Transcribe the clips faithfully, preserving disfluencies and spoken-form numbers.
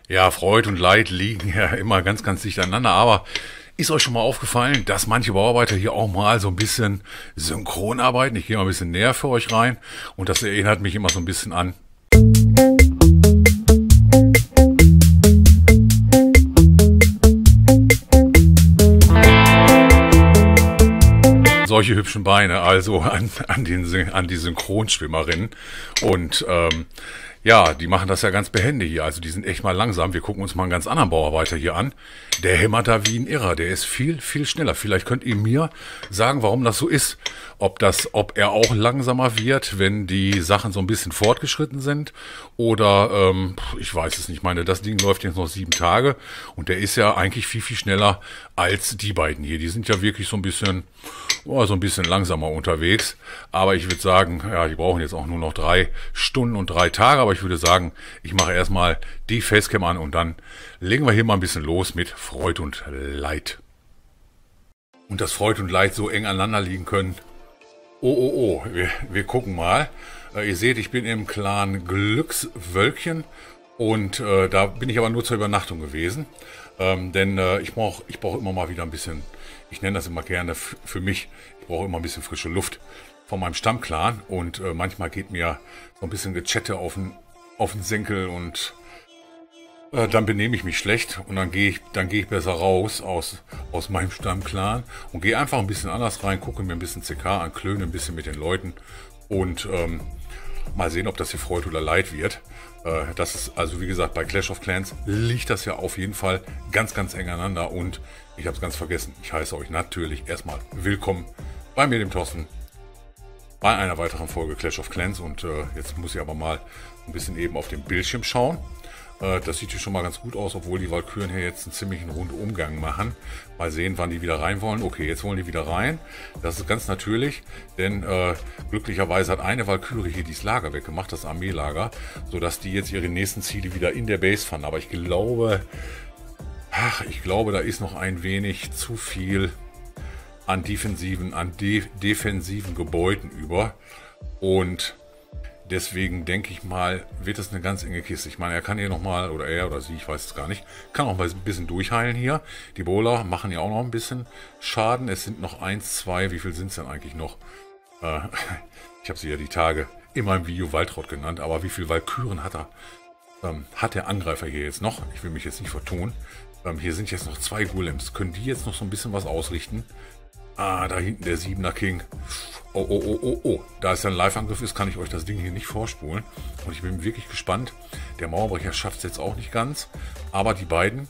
Ja, Freud und Leid liegen ja immer ganz, ganz dicht aneinander, aber ist euch schon mal aufgefallen, dass manche Bauarbeiter hier auch mal so ein bisschen synchron arbeiten? Ich gehe mal ein bisschen näher für euch rein und das erinnert mich immer so ein bisschen an solche hübschen Beine, also an, an, den, an die Synchronschwimmerinnen. Und ähm, ja, die machen das ja ganz behende hier. Also die sind echt mal langsam. Wir gucken uns mal einen ganz anderen Bauarbeiter hier an. Der hämmert da wie ein Irrer. Der ist viel, viel schneller. Vielleicht könnt ihr mir sagen, warum das so ist. Ob das, ob er auch langsamer wird, wenn die Sachen so ein bisschen fortgeschritten sind. Oder ähm, ich weiß es nicht. Ich meine, das Ding läuft jetzt noch sieben Tage. Und der ist ja eigentlich viel, viel schneller als die beiden hier. Die sind ja wirklich so ein bisschen, oh, so ein bisschen langsamer unterwegs. Aber ich würde sagen, ja, die brauchen jetzt auch nur noch drei Stunden und drei Tage. Aber ich würde sagen, ich mache erstmal die Facecam an und dann legen wir hier mal ein bisschen los mit Freud und Leid. Und dass Freud und Leid so eng aneinander liegen können. Oh, oh, oh, wir, wir gucken mal. Äh, ihr seht, ich bin im Clan Glückswölkchen und äh, da bin ich aber nur zur Übernachtung gewesen. Ähm, denn äh, ich brauche ich brauch immer mal wieder ein bisschen, ich nenne das immer gerne für mich, ich brauche immer ein bisschen frische Luft von meinem Stammclan und äh, manchmal geht mir so ein bisschen Gechatte auf den auf den Senkel und äh, dann benehme ich mich schlecht und dann gehe ich dann gehe ich besser raus aus aus meinem Stammclan und gehe einfach ein bisschen anders rein, gucke mir ein bisschen C K an, klöne ein bisschen mit den Leuten und ähm, mal sehen, ob das hier Freude oder Leid wird. Äh, das ist also wie gesagt bei Clash of Clans liegt das ja auf jeden Fall ganz ganz eng aneinander und ich habe es ganz vergessen. Ich heiße euch natürlich erstmal willkommen bei mir, dem Thorsten, bei einer weiteren Folge Clash of Clans und äh, jetzt muss ich aber mal ein bisschen eben auf den Bildschirm schauen. Äh, das sieht hier schon mal ganz gut aus, obwohl die Walküren hier jetzt einen ziemlichen Rundumgang machen. Mal sehen, wann die wieder rein wollen. Okay, jetzt wollen die wieder rein. Das ist ganz natürlich, denn äh, glücklicherweise hat eine Walküre hier dieses Lager weggemacht, das Armeelager, sodass die jetzt ihre nächsten Ziele wieder in der Base fanden. Aber ich glaube, ach, ich glaube, da ist noch ein wenig zu viel an defensiven, an de defensiven Gebäuden über und deswegen denke ich mal, wird das eine ganz enge Kiste. Ich meine, er kann hier nochmal, oder er oder sie, ich weiß es gar nicht, kann auch mal ein bisschen durchheilen hier. Die Bowler machen ja auch noch ein bisschen Schaden. Es sind noch eins, zwei, wie viel sind es denn eigentlich noch? Äh, ich habe sie ja die Tage in meinem Video Waltraud genannt, aber wie viel Walküren hat er? Ähm, hat der Angreifer hier jetzt noch? Ich will mich jetzt nicht vertun. Ähm, hier sind jetzt noch zwei Golems. Können die jetzt noch so ein bisschen was ausrichten? Ah, da hinten der Siebener King. Oh, oh, oh, oh, oh. Da es ja ein Live-Angriff ist, kann ich euch das Ding hier nicht vorspulen. Und ich bin wirklich gespannt. Der Mauerbrecher schafft es jetzt auch nicht ganz. Aber die beiden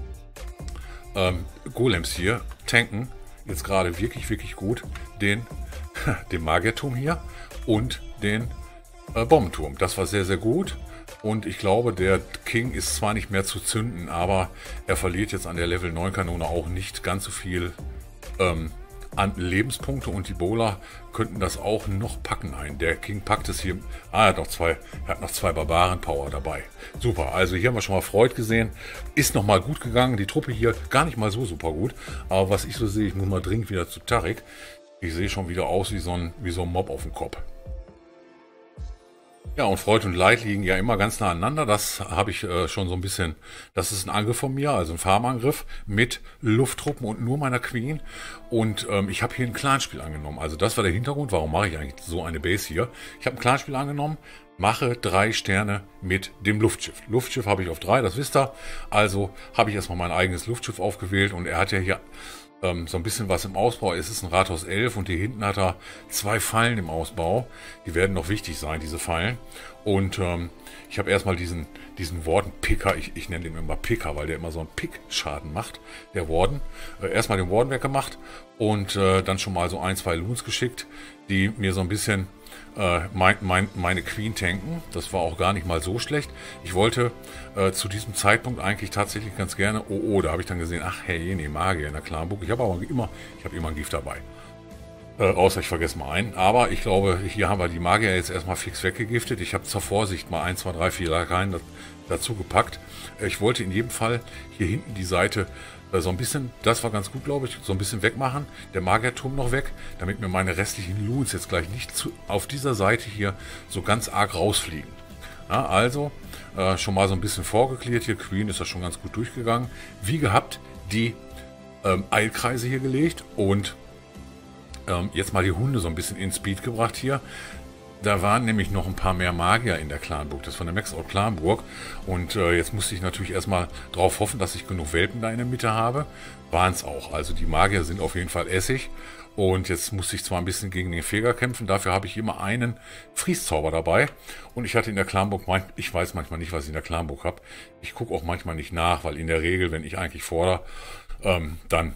ähm, Golems hier tanken jetzt gerade wirklich, wirklich gut den, den Magierturm hier und den äh, Bombenturm. Das war sehr, sehr gut. Und ich glaube, der King ist zwar nicht mehr zu zünden, aber er verliert jetzt an der Level neun Kanone auch nicht ganz so viel ähm, an Lebenspunkte und die Bowler könnten das auch noch packen ein. Der King packt es hier. Ah, er hat noch zwei, er hat noch zwei Barbaren-Power dabei. Super, also hier haben wir schon mal Freud gesehen. Ist nochmal gut gegangen. Die Truppe hier gar nicht mal so super gut. Aber was ich so sehe, ich muss mal dringend wieder zu Tarik. Ich sehe schon wieder aus wie so ein, wie so ein Mob auf dem Kopf. Ja, und Freud und Leid liegen ja immer ganz nah aneinander. Das habe ich äh, schon so ein bisschen, das ist ein Angriff von mir, also ein Farmangriff mit Lufttruppen und nur meiner Queen. Und ähm, ich habe hier ein Clanspiel angenommen. Also das war der Hintergrund, warum mache ich eigentlich so eine Base hier. Ich habe ein Clanspiel angenommen, mache drei Sterne mit dem Luftschiff. Luftschiff habe ich auf drei, das wisst ihr. Also habe ich erstmal mein eigenes Luftschiff aufgewählt und er hat ja hier ähm, so ein bisschen was im Ausbau. Es ist ein Rathaus elf und hier hinten hat er zwei Fallen im Ausbau. Die werden noch wichtig sein, diese Fallen. Und ähm, ich habe erstmal diesen, diesen Warden-Picker, ich, ich nenne den immer Picker, weil der immer so einen Pick-Schaden macht, der Warden. Äh, erstmal den Warden weggemacht und äh, dann schon mal so ein, zwei Loons geschickt, die mir so ein bisschen äh, mein, mein, meine Queen tanken. Das war auch gar nicht mal so schlecht. Ich wollte äh, zu diesem Zeitpunkt eigentlich tatsächlich ganz gerne, oh, oh, da habe ich dann gesehen, ach, hey, nee, Magier in der Clanburg. Ich habe aber immer, ich habe immer ein Gift dabei. Äh, außer ich vergesse mal einen. Aber ich glaube, hier haben wir die Magier jetzt erstmal fix weggegiftet. Ich habe zur Vorsicht mal eins, zwei, drei, vier Lakaien dazu gepackt. Ich wollte in jedem Fall hier hinten die Seite äh, so ein bisschen, das war ganz gut, glaube ich, so ein bisschen wegmachen. Der Magierturm noch weg, damit mir meine restlichen Loons jetzt gleich nicht zu, auf dieser Seite hier so ganz arg rausfliegen. Ja, also äh, schon mal so ein bisschen vorgeklärt hier. Queen ist das schon ganz gut durchgegangen. Wie gehabt, die ähm, Eilkreise hier gelegt und ähm, jetzt mal die Hunde so ein bisschen in Speed gebracht hier. Da waren nämlich noch ein paar mehr Magier in der Clanburg, das von der Maxout Clanburg. Und äh, jetzt musste ich natürlich erstmal drauf hoffen, dass ich genug Welpen da in der Mitte habe. Waren es auch. Also die Magier sind auf jeden Fall Essig. Und jetzt musste ich zwar ein bisschen gegen den Feger kämpfen, dafür habe ich immer einen Frieszauber dabei. Und ich hatte in der Clanburg, ich weiß manchmal nicht, was ich in der Clanburg habe. Ich gucke auch manchmal nicht nach, weil in der Regel, wenn ich eigentlich fordere, ähm, dann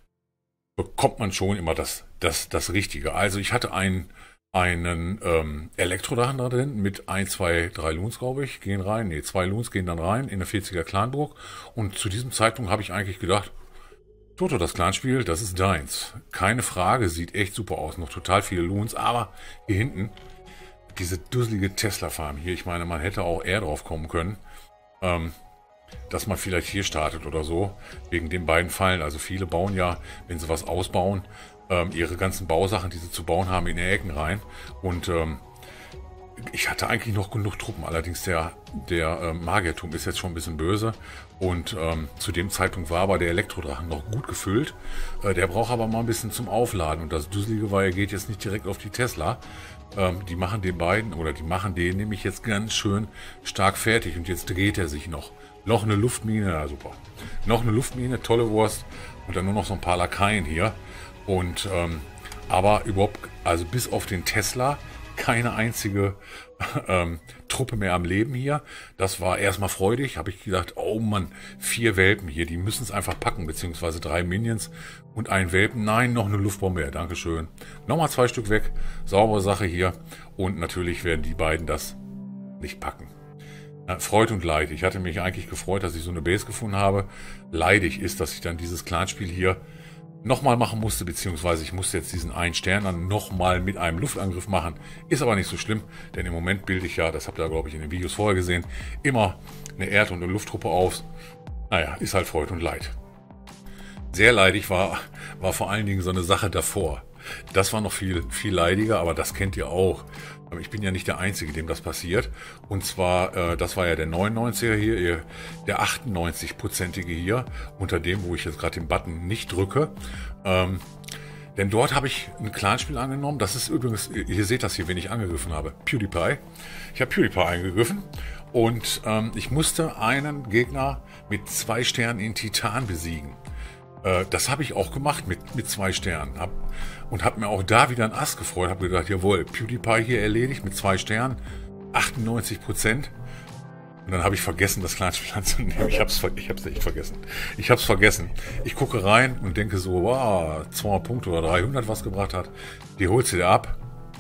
bekommt man schon immer das, das, das Richtige. Also ich hatte einen einen ähm, Elektrodrachen da drin mit ein, zwei, drei Loons, glaube ich, gehen rein. Ne, zwei Loons gehen dann rein in der vierziger Clanburg. Und zu diesem Zeitpunkt habe ich eigentlich gedacht, Toto, das Clanspiel, das ist deins. Keine Frage, sieht echt super aus. Noch total viele Loons, aber hier hinten, diese dusselige Tesla-Farm hier, ich meine, man hätte auch eher drauf kommen können, ähm, dass man vielleicht hier startet oder so, wegen den beiden Fallen. Also viele bauen ja, wenn sie was ausbauen, ähm, ihre ganzen Bausachen, die sie zu bauen haben, in die Ecken rein. Und ähm, ich hatte eigentlich noch genug Truppen, allerdings der, der ähm, Magierturm ist jetzt schon ein bisschen böse. Und ähm, zu dem Zeitpunkt war aber der Elektrodrachen noch gut gefüllt. Äh, der braucht aber mal ein bisschen zum Aufladen. Und das Dusselige war, er geht jetzt nicht direkt auf die Tesla. Ähm, die machen den beiden, oder die machen den nämlich jetzt ganz schön stark fertig. Und jetzt dreht er sich noch. Noch eine Luftmine, ja super. Noch eine Luftmine, tolle Wurst. Und dann nur noch so ein paar Lakaien hier. Und ähm, aber überhaupt, also bis auf den Tesla, keine einzige ähm, Truppe mehr am Leben hier. Das war erstmal freudig. Habe ich gedacht, oh Mann, vier Welpen hier, die müssen es einfach packen, beziehungsweise drei Minions und ein Welpen. Nein, noch eine Luftbombe, ja, dankeschön. Nochmal zwei Stück weg, saubere Sache hier. Und natürlich werden die beiden das nicht packen. Ja, Freud und Leid. Ich hatte mich eigentlich gefreut, dass ich so eine Base gefunden habe. Leidig ist, dass ich dann dieses Clanspiel hier nochmal machen musste, beziehungsweise ich musste jetzt diesen einen Stern dann nochmal mit einem Luftangriff machen. Ist aber nicht so schlimm, denn im Moment bilde ich ja, das habt ihr, glaube ich, in den Videos vorher gesehen, immer eine Erd- und eine Lufttruppe auf. Naja, ist halt Freud und Leid. Sehr leidig war, war vor allen Dingen so eine Sache davor. Das war noch viel, viel leidiger, aber das kennt ihr auch. Ich bin ja nicht der Einzige, dem das passiert. Und zwar, äh, das war ja der neunundneunziger hier, der achtundneunzig-prozentige hier, unter dem, wo ich jetzt gerade den Button nicht drücke. Ähm, denn dort habe ich ein Clanspiel angenommen. Das ist übrigens, ihr seht das hier, wen ich angegriffen habe. PewDiePie. Ich habe PewDiePie angegriffen und ähm, ich musste einen Gegner mit zwei Sternen in Titan besiegen. Das habe ich auch gemacht mit, mit zwei Sternen. Hab, und habe mir auch da wieder ein Ass gefreut. Habe gedacht, jawohl, PewDiePie hier erledigt mit zwei Sternen. achtundneunzig Prozent. Und dann habe ich vergessen, das Clanspiel anzunehmen. Ich habe es ich hab's echt vergessen. Ich habe es vergessen. Ich gucke rein und denke so, wow, zweihundert Punkte oder dreihundert was gebracht hat. Die holst du dir ab.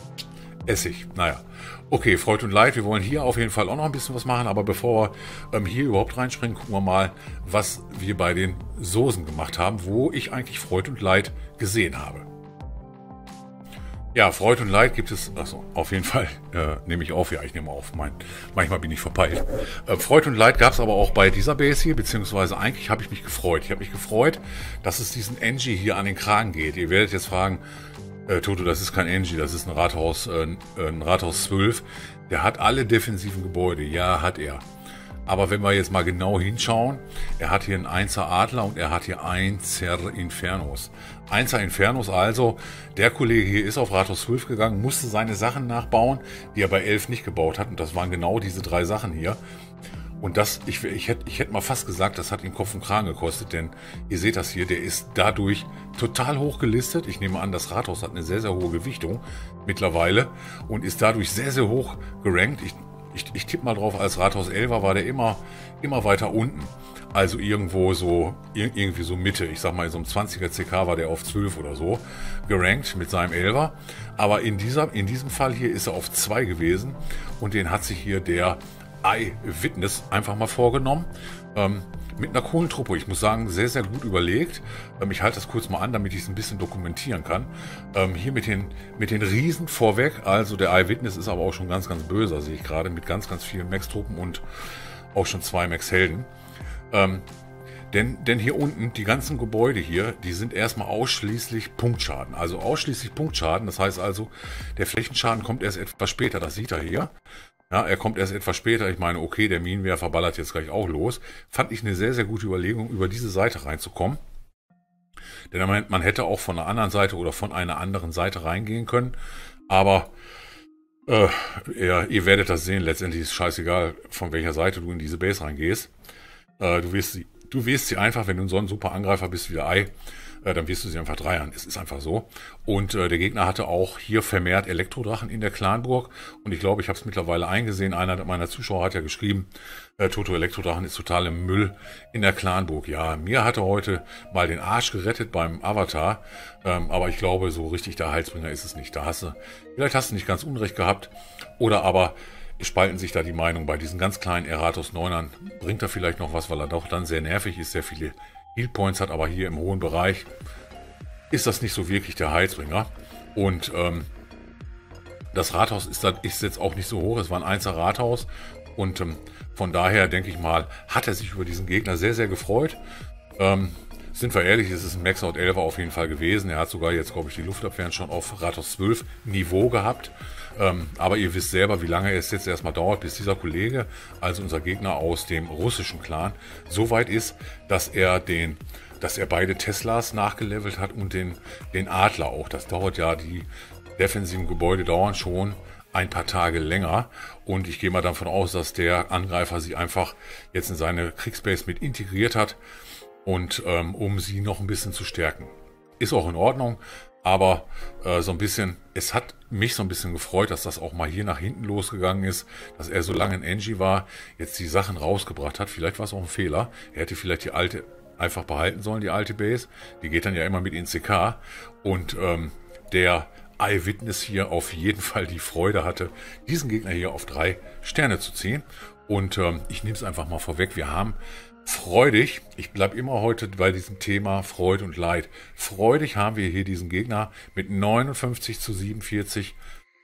Essig. Naja. Okay, Freud und Leid, wir wollen hier auf jeden Fall auch noch ein bisschen was machen, aber bevor wir ähm, hier überhaupt reinspringen, gucken wir mal, was wir bei den Soßen gemacht haben, wo ich eigentlich Freud und Leid gesehen habe. Ja, Freud und Leid gibt es, also auf jeden Fall, äh, nehme ich auf, ja, ich nehme auf, mein, manchmal bin ich verpeilt. Äh, Freud und Leid gab es aber auch bei dieser Base hier, beziehungsweise eigentlich habe ich mich gefreut. Ich habe mich gefreut, dass es diesen Engie hier an den Kragen geht. Ihr werdet jetzt fragen, Äh, Toto, das ist kein Engie, das ist ein Rathaus, äh, ein Rathaus zwölf. Der hat alle defensiven Gebäude. Ja, hat er. Aber wenn wir jetzt mal genau hinschauen, er hat hier einen Einser Adler und er hat hier Einser Infernos. Einser Infernos, also der Kollege hier ist auf Rathaus zwölf gegangen, musste seine Sachen nachbauen, die er bei elf nicht gebaut hat. Und das waren genau diese drei Sachen hier. Und das, ich, ich hätte ich hätte mal fast gesagt, das hat ihn Kopf und Kragen gekostet, denn ihr seht das hier, der ist dadurch total hoch gelistet. Ich nehme an, das Rathaus hat eine sehr, sehr hohe Gewichtung mittlerweile und ist dadurch sehr, sehr hoch gerankt. Ich, ich, ich tippe mal drauf, als Rathaus elfer war der immer, immer weiter unten. Also irgendwo so, irgendwie so Mitte. Ich sag mal, in so einem zwanziger C K war der auf zwölf oder so gerankt mit seinem elfer. Aber in, dieser, in diesem Fall hier ist er auf zwei gewesen und den hat sich hier der Eyewitness einfach mal vorgenommen, ähm, mit einer coolen Truppe. Ich muss sagen, sehr, sehr gut überlegt. Ähm, ich halte das kurz mal an, damit ich es ein bisschen dokumentieren kann. Ähm, hier mit den, mit den Riesen vorweg, also der Eyewitness ist aber auch schon ganz, ganz böse, sehe ich gerade, mit ganz, ganz vielen Max-Truppen und auch schon zwei Max-Helden. Ähm, Denn, denn hier unten, die ganzen Gebäude hier, die sind erstmal ausschließlich Punktschaden. Also ausschließlich Punktschaden. Das heißt also, der Flächenschaden kommt erst etwas später. Das sieht er hier. Ja, er kommt erst etwas später. Ich meine, okay, der Minenwerfer ballert jetzt gleich auch los. Fand ich eine sehr, sehr gute Überlegung, über diese Seite reinzukommen. Denn man, man hätte auch von der anderen Seite oder von einer anderen Seite reingehen können. Aber äh, ihr, ihr werdet das sehen. Letztendlich ist es scheißegal, von welcher Seite du in diese Base reingehst. Äh, du wirst sie, du wirst sie einfach, wenn du so ein super Angreifer bist wie der Ei, äh, dann wirst du sie einfach dreiern. Es ist einfach so. Und äh, der Gegner hatte auch hier vermehrt Elektrodrachen in der Clanburg. Und ich glaube, ich habe es mittlerweile eingesehen. Einer meiner Zuschauer hat ja geschrieben, äh, Toto Elektrodrachen ist total im Müll in der Clanburg. Ja, mir hatte heute mal den Arsch gerettet beim Avatar. Ähm, aber ich glaube, so richtig der Heilsbringer ist es nicht. Da hast du, vielleicht hast du nicht ganz Unrecht gehabt. Oder aber es spalten sich da die Meinungen. Bei diesen ganz kleinen Eratos neunern bringt er vielleicht noch was, weil er doch dann sehr nervig ist, sehr viele Healpoints hat, aber hier im hohen Bereich ist das nicht so wirklich der Heilsbringer. Und ähm, das Rathaus ist, ist jetzt auch nicht so hoch, es war ein Einser Rathaus und ähm, von daher denke ich mal, hat er sich über diesen Gegner sehr, sehr gefreut. Ähm, sind wir ehrlich, es ist ein Maxout elfer auf jeden Fall gewesen. Er hat sogar jetzt, glaube ich, die Luftabwehren schon auf Rathaus zwölf Niveau gehabt. Ähm, aber ihr wisst selber, wie lange es jetzt erstmal dauert, bis dieser Kollege, also unser Gegner aus dem russischen Clan, so weit ist, dass er den, dass er beide Teslas nachgelevelt hat und den, den Adler auch. Das dauert ja, die defensiven Gebäude dauern schon ein paar Tage länger. Und ich gehe mal davon aus, dass der Angreifer sie einfach jetzt in seine Kriegsbase mit integriert hat und ähm, um sie noch ein bisschen zu stärken. Ist auch in Ordnung. Aber äh, so ein bisschen, es hat mich so ein bisschen gefreut, dass das auch mal hier nach hinten losgegangen ist, dass er so lange in Engie war, jetzt die Sachen rausgebracht hat. Vielleicht war es auch ein Fehler. Er hätte vielleicht die alte einfach behalten sollen, die alte Base. Die geht dann ja immer mit in C K. Und ähm, der Eyewitness hier auf jeden Fall die Freude hatte, diesen Gegner hier auf drei Sterne zu ziehen. Und ähm, ich nehme es einfach mal vorweg. Wir haben freudig, ich bleibe immer heute bei diesem Thema Freude und Leid. Freudig haben wir hier diesen Gegner mit neunundfünfzig zu siebenundvierzig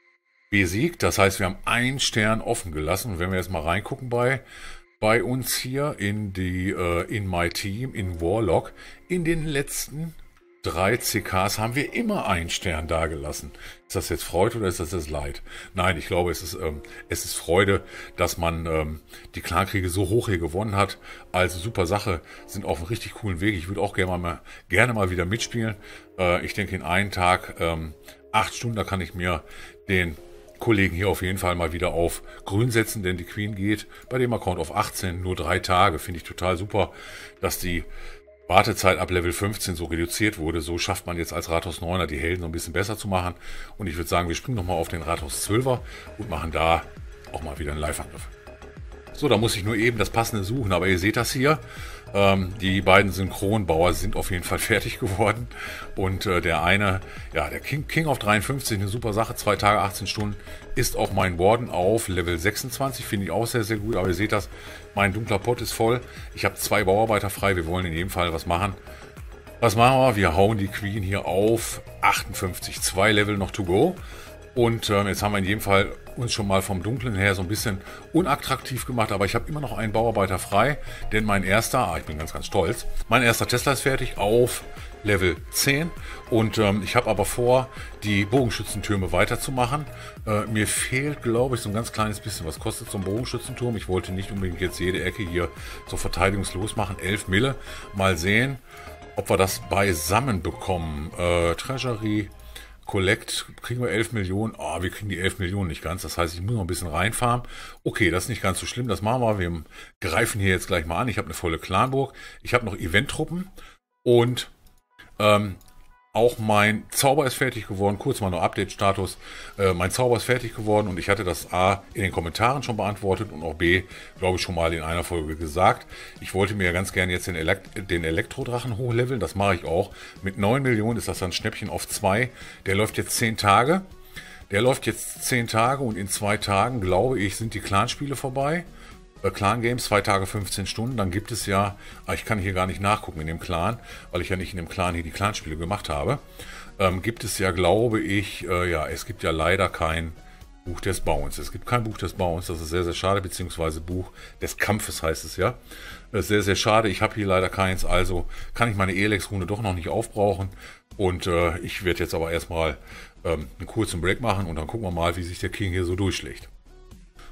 besiegt. Das heißt, wir haben einen Stern offen gelassen. Und wenn wir jetzt mal reingucken bei, bei uns hier in die äh, in My Team, in Warlock, in den letzten drei C Ks haben wir immer einen Stern dagelassen. Ist das jetzt Freude oder ist das jetzt Leid? Nein, ich glaube, es ist, ähm, es ist Freude, dass man ähm, die Clankriege so hoch hier gewonnen hat. Also super Sache, sind auf einem richtig coolen Weg. Ich würde auch gerne mal, gerne mal wieder mitspielen. Äh, ich denke, in einem Tag, ähm, acht Stunden, da kann ich mir den Kollegen hier auf jeden Fall mal wieder auf grün setzen, denn die Queen geht bei dem Account auf achtzehn, nur drei Tage. Finde ich total super, dass die Wartezeit ab Level fünfzehn so reduziert wurde. So schafft man jetzt als Rathaus neuner die Helden so ein bisschen besser zu machen. Und ich würde sagen, wir springen nochmal auf den Rathaus zwölfer und machen da auch mal wieder einen Live-Angriff. So, da muss ich nur eben das Passende suchen. Aber ihr seht das hier. Ähm, die beiden Synchronbauer sind auf jeden Fall fertig geworden. Und äh, der eine, ja, der King, King auf dreiundfünfzig, eine super Sache. Zwei Tage, achtzehn Stunden, ist auch mein Warden auf Level sechsundzwanzig. Finde ich auch sehr, sehr gut. Aber ihr seht das, mein dunkler Pot ist voll. Ich habe zwei Bauarbeiter frei. Wir wollen in jedem Fall was machen. Was machen wir? Wir hauen die Queen hier auf achtundfünfzig. Zwei Level noch to go. Und ähm, jetzt haben wir in jedem Fall uns schon mal vom Dunklen her so ein bisschen unattraktiv gemacht, aber ich habe immer noch einen Bauarbeiter frei, denn mein erster, ah, ich bin ganz, ganz stolz, mein erster Tesla ist fertig auf Level zehn und ähm, ich habe aber vor, die Bogenschützentürme weiterzumachen. Äh, mir fehlt, glaube ich, so ein ganz kleines bisschen, was kostet so ein Bogenschützenturm. Ich wollte nicht unbedingt jetzt jede Ecke hier so verteidigungslos machen, elf Mille. Mal sehen, ob wir das beisammen bekommen. Äh, Treasury... Collect, kriegen wir elf Millionen. Oh, wir kriegen die elf Millionen nicht ganz. Das heißt, ich muss noch ein bisschen reinfahren. Okay, das ist nicht ganz so schlimm. Das machen wir. Wir greifen hier jetzt gleich mal an. Ich habe eine volle Clanburg. Ich habe noch Eventtruppen. Und ähm, auch mein Zauber ist fertig geworden. Kurz mal nur Update-Status. Äh, mein Zauber ist fertig geworden. Und ich hatte das A in den Kommentaren schon beantwortet. Und auch B, glaube ich, schon mal in einer Folge gesagt. Ich wollte mir ja ganz gerne jetzt den, Elekt den Elektrodrachen hochleveln. Das mache ich auch. Mit neun Millionen ist das dann Schnäppchen auf zwei. Der läuft jetzt zehn Tage. Der läuft jetzt zehn Tage. Und in zwei Tagen, glaube ich, sind die Clanspiele vorbei. Clan Games, zwei Tage, fünfzehn Stunden, dann gibt es ja, ich kann hier gar nicht nachgucken in dem Clan, weil ich ja nicht in dem Clan hier die Clanspiele gemacht habe, ähm, gibt es ja, glaube ich, äh, ja, es gibt ja leider kein Buch des Bauens. Es gibt kein Buch des Bauens, das ist sehr, sehr schade, beziehungsweise Buch des Kampfes heißt es ja. Das ist sehr, sehr schade, ich habe hier leider keins, also kann ich meine Elex-Rune doch noch nicht aufbrauchen und äh, ich werde jetzt aber erstmal ähm, einen kurzen Break machen und dann gucken wir mal, wie sich der King hier so durchschlägt.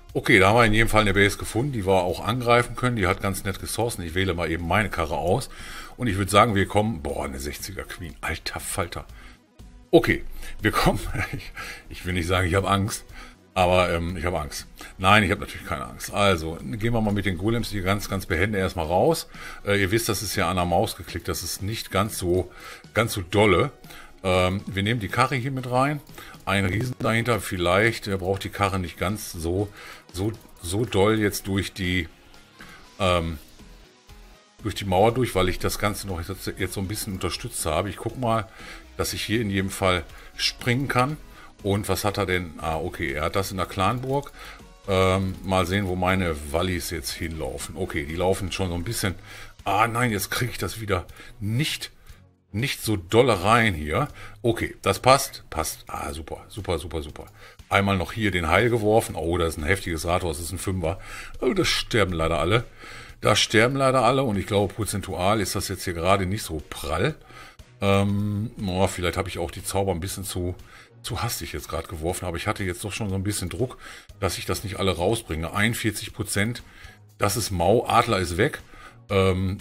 Okay, da haben wir in jedem Fall eine Base gefunden, die wir auch angreifen können. Die hat ganz nett Ressourcen. Ich wähle mal eben meine Karre aus. Und ich würde sagen, wir kommen... Boah, eine sechziger Queen. Alter Falter. Okay, wir kommen... Ich, ich will nicht sagen, ich habe Angst. Aber ähm, ich habe Angst. Nein, ich habe natürlich keine Angst. Also, gehen wir mal mit den Golems hier ganz, ganz behende erstmal raus. Äh, ihr wisst, das ist ja an der Maus geklickt. Das ist nicht ganz so, ganz so dolle. Ähm, wir nehmen die Karre hier mit rein. Ein Riesen dahinter. Vielleicht äh, braucht die Karre nicht ganz so, so, so doll jetzt durch die, ähm, durch die Mauer durch, weil ich das Ganze noch jetzt, jetzt so ein bisschen unterstützt habe. Ich gucke mal, dass ich hier in jedem Fall springen kann. Und was hat er denn? Ah, okay, er hat das in der Clanburg. Ähm, mal sehen, wo meine Wallis jetzt hinlaufen. Okay, die laufen schon so ein bisschen... Ah nein, jetzt kriege ich das wieder nicht, nicht so dolle rein hier. Okay, das passt. Passt. Ah, super, super, super, super. Einmal noch hier den Heil geworfen. Oh, das ist ein heftiges Rathaus, das ist ein Fünfer. Oh, das sterben leider alle. Da sterben leider alle. Und ich glaube, prozentual ist das jetzt hier gerade nicht so prall. Ähm, oh, vielleicht habe ich auch die Zauber ein bisschen zu... zu hastig jetzt gerade geworfen, aber ich hatte jetzt doch schon so ein bisschen Druck, dass ich das nicht alle rausbringe. einundvierzig Prozent, das ist mau, Adler ist weg. Ähm,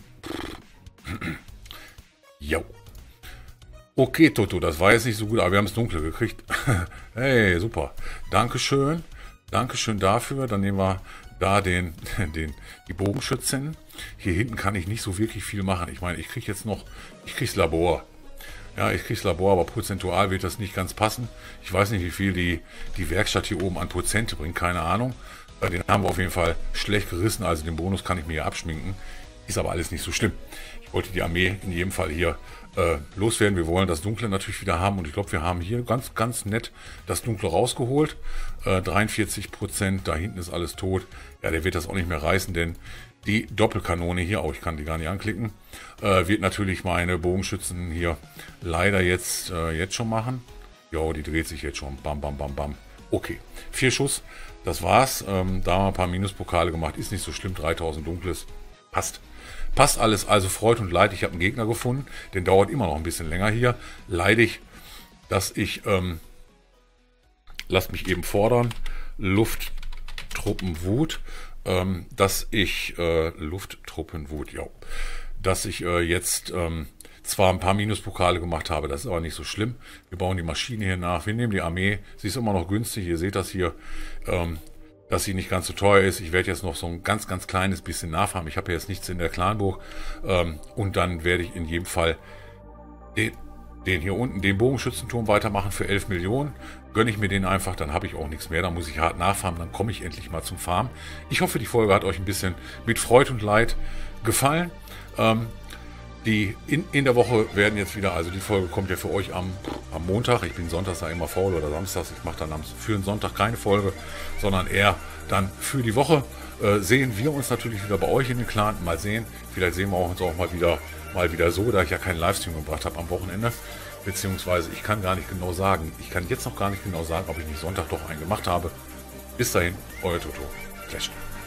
jo. Okay, Toto, das war jetzt nicht so gut, aber wir haben es dunkel gekriegt. Hey, super. Dankeschön. Dankeschön dafür. Dann nehmen wir da den, den, die Bogenschützen. Hier hinten kann ich nicht so wirklich viel machen. Ich meine, ich kriege jetzt noch, ich kriege das Labor. Ja, ich kriege das Labor, aber prozentual wird das nicht ganz passen. Ich weiß nicht, wie viel die, die Werkstatt hier oben an Prozente bringt, keine Ahnung. Den haben wir auf jeden Fall schlecht gerissen, also den Bonus kann ich mir hier abschminken. Ist aber alles nicht so schlimm. Ich wollte die Armee in jedem Fall hier äh, loswerden. Wir wollen das Dunkle natürlich wieder haben und ich glaube, wir haben hier ganz, ganz nett das Dunkle rausgeholt. Äh, dreiundvierzig Prozent, da hinten ist alles tot. Ja, der wird das auch nicht mehr reißen, denn die Doppelkanone hier, oh, ich kann die gar nicht anklicken, äh, wird natürlich meine Bogenschützen hier leider jetzt, äh, jetzt schon machen. Jo, die dreht sich jetzt schon. Bam, bam, bam, bam. Okay, vier Schuss, das war's. Ähm, da haben wir ein paar Minuspokale gemacht, ist nicht so schlimm, dreitausend Dunkles. Passt. Passt alles, also Freud und Leid, ich habe einen Gegner gefunden, den dauert immer noch ein bisschen länger hier. Leidig, dass ich, ähm, lasst mich eben fordern, Lufttruppen-Wut, ähm, dass ich, äh, Lufttruppen-Wut, ja, dass ich äh, jetzt ähm, zwar ein paar Minuspokale gemacht habe, das ist aber nicht so schlimm. Wir bauen die Maschine hier nach, wir nehmen die Armee, sie ist immer noch günstig, ihr seht das hier, ähm, dass sie nicht ganz so teuer ist. Ich werde jetzt noch so ein ganz, ganz kleines bisschen nachfarmen. Ich habe ja jetzt nichts in der Clanburg. Ähm, und dann werde ich in jedem Fall den, den hier unten, den Bogenschützenturm weitermachen für elf Millionen. Gönne ich mir den einfach, dann habe ich auch nichts mehr. Dann muss ich hart nachfarmen, dann komme ich endlich mal zum Farmen. Ich hoffe, die Folge hat euch ein bisschen mit Freud und Leid gefallen. Ähm, Die in, in der Woche werden jetzt wieder, also die Folge kommt ja für euch am, am Montag. Ich bin sonntags da immer faul oder samstags. Ich mache dann am, für den Sonntag keine Folge, sondern eher dann für die Woche. Äh, sehen wir uns natürlich wieder bei euch in den Clan. Mal sehen, vielleicht sehen wir uns auch mal wieder, mal wieder so, da ich ja keinen Livestream gebracht habe am Wochenende. Beziehungsweise ich kann gar nicht genau sagen, ich kann jetzt noch gar nicht genau sagen, ob ich nicht Sonntag doch einen gemacht habe. Bis dahin, euer Toto. Flash.